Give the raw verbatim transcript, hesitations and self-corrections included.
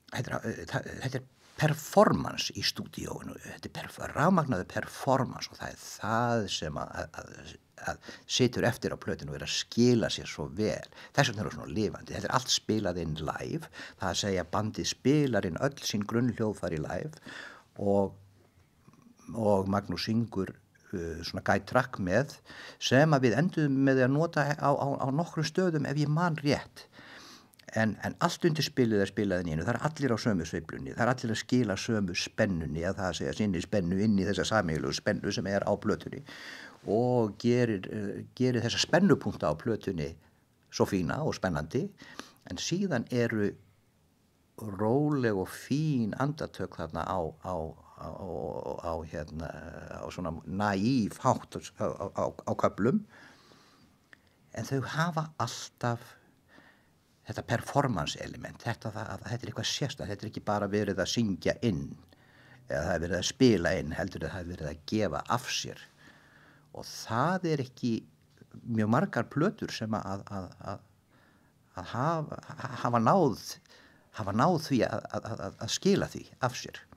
þetta er, þetta er performance í stúdíóinu, þetta er perf rafmagnaður performance og það er það sem að, að, að situr eftir á plötinu og er að skila sér svo vel. Þess vegna er það svona lifandi. Þetta er allt spilað inn live, það að segja bandið spilar inn öll sín grunnhljóðfæri live og, og Magnús syngur uh, svona guide track með sem að við enduðum með að nota á, á, á nokkrum stöðum ef ég man rétt. En, en allt undir spilið er spilað inn í einu, það er allir á sömu sveiflunni, það er allir að skila sömu spennunni, að það segja sinni spennu inn í þessa sameiginlegu spennu sem er á plötunni og gerir, gerir þessa spennupunkta á plötunni svo fína og spennandi, en síðan eru róleg og fín andartök þarna á, á, á, á, hérna, á svona naív hátt á, á, á köflum, en þau hafa alltaf þetta performance element, þetta, það, þetta er eitthvað sérstakt, þetta er ekki bara verið að syngja inn eða það er verið að spila inn, heldur að það er verið að gefa af sér og það er ekki mjög margar plötur sem að, að, að, að hafa, hafa náð hafa náð því að, að, að skila því af sér.